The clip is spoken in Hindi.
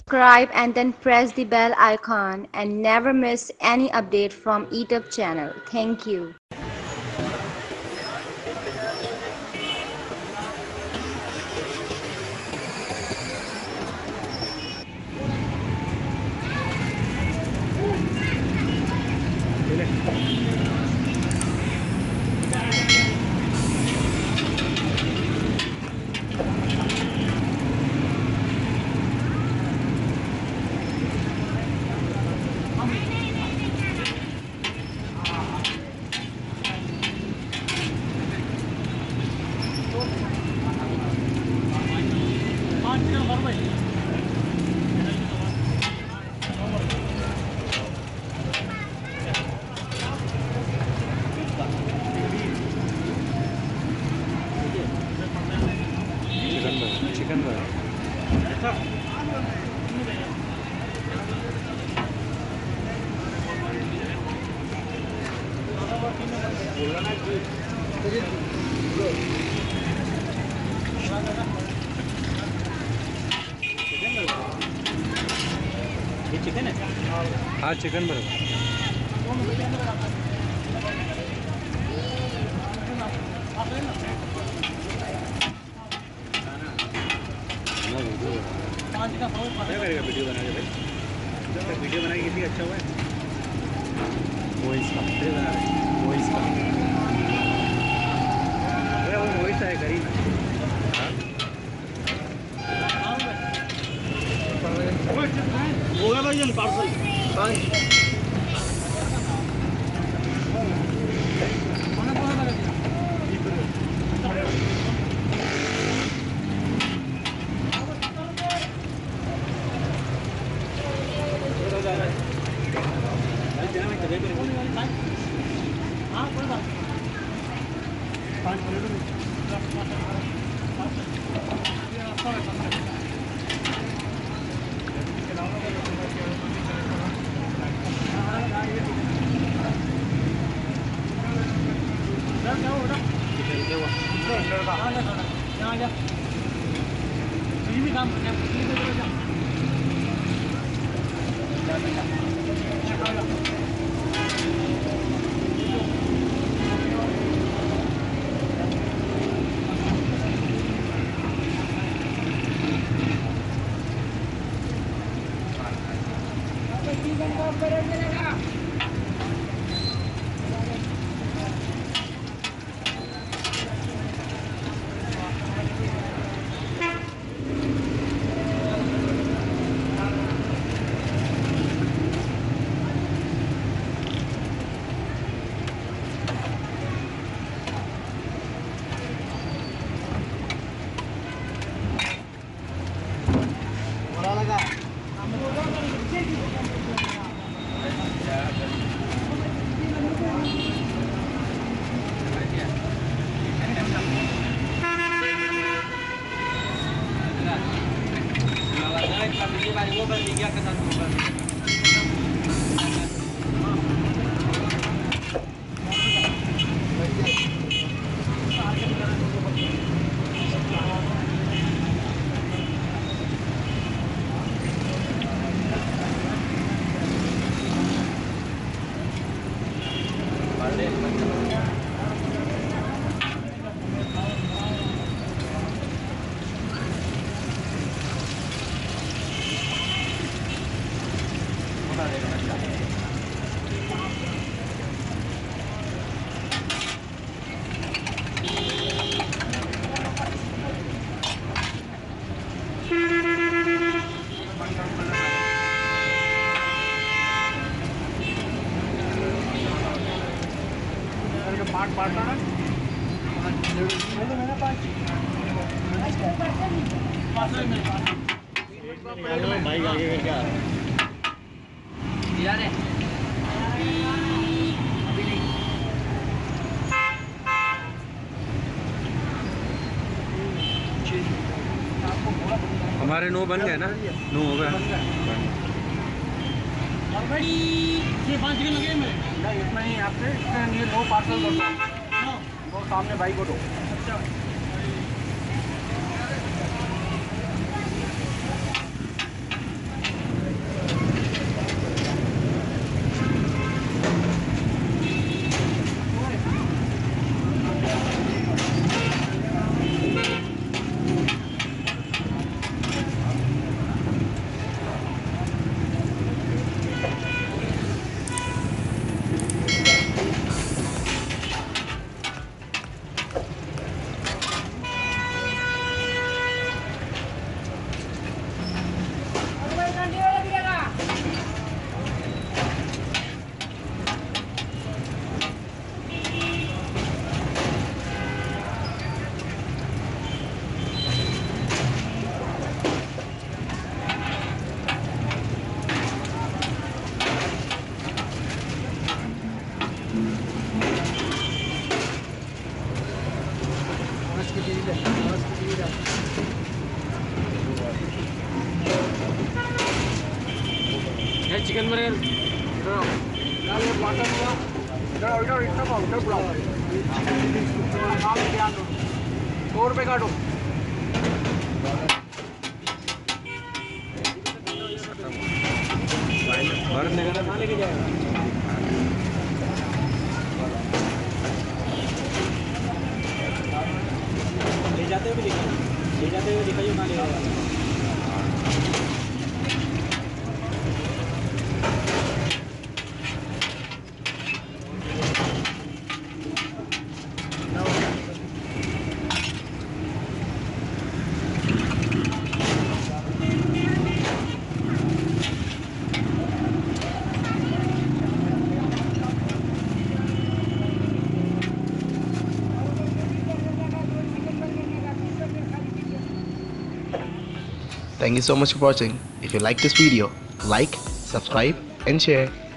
subscribe and then press the bell icon and never miss any update from YouTube channel. Thank you. Chicken burger ये चिकन है? हाँ चिकन बर्गर क्या करेगा वीडियो बना के भाई? वीडियो बना के किसी अच्छा हुआ है? मोइस का बना रहे मोइस का वो वही है करीब होगा भाई पार्सल भाई आगे क्या हमारे 9 बन गए ना 9 हो गए ये 5 किलो लगे मेरे इतना ही आपसे इसके लिए 9 पार्सल दो वो सामने भाई को दो चिकन बर्गर इधर ये पार्सल हुआ इधर इधर इतना पाओ इधर बुलाओ ध्यान दो 100 रुपये काटो भारत निकाला कहाँ लेके जाएगा ले जाते हुए दिखाइए कहाँ ले जाएगा Thank you so much for watching. If you like this video, like, subscribe and share.